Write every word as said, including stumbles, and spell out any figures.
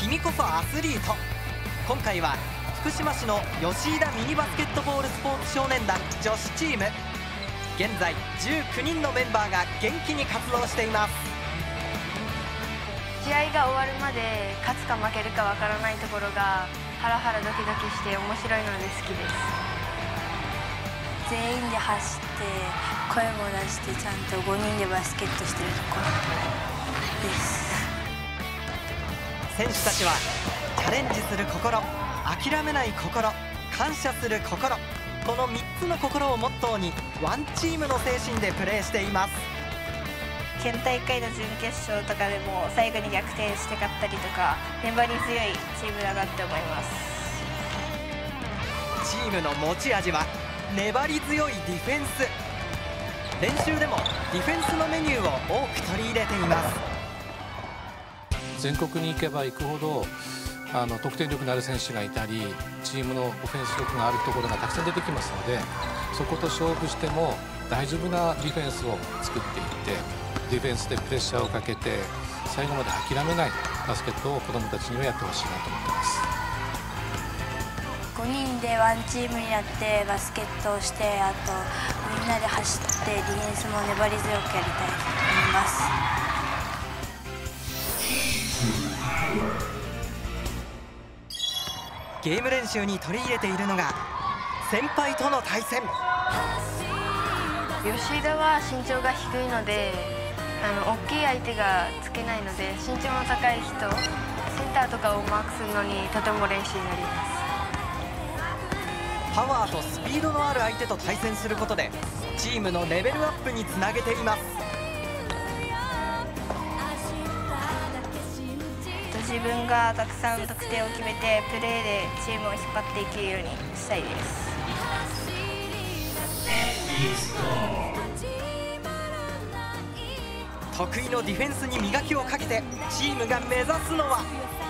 君こそアスリート。今回は福島市の吉井田ミニバスケットボールスポーツ少年団女子チーム、現在じゅうきゅうにんのメンバーが元気に活動しています。 試合が終わるまで勝つか負けるかわからないところがハラハラドキドキして面白いので好きです。 全員で走って声も出してちゃんとごにんでバスケットしてるところです。 選手たちはチャレンジする心、諦めない心、感謝する心、このみっつの心をモットーにワンチームの精神でプレーしています。 県大会の準決勝とかでも最後に逆転して勝ったりとか粘り強いチームだなって思います。 チームの持ち味は粘り強いディフェンス。練習でもディフェンスのメニューを多く取り入れています。 全国に行けば行くほどあの得点力のある選手がいたり、チームのオフェンス力があるところがたくさん出てきますので、そこと勝負しても大丈夫なディフェンスを作っていって、ディフェンスでプレッシャーをかけて最後まで諦めないバスケットを子どもたちにはやってほしいなと思ってます。 ごにんでワンチームになってバスケットをして、あとみんなで走ってディフェンスも粘り強くやりたいと思います。 ゲーム練習に取り入れているのが先輩との対戦。 吉田は身長が低いので、あの大きい相手がつけないので、身長の高い人、センターとかをマークするのにとても練習になります。 パワーとスピードのある相手と対戦することでチームのレベルアップにつなげています。 自分がたくさん得点を決めてプレーでチームを引っ張っていけるようにしたいです。 得意のディフェンスに磨きをかけてチームが目指すのは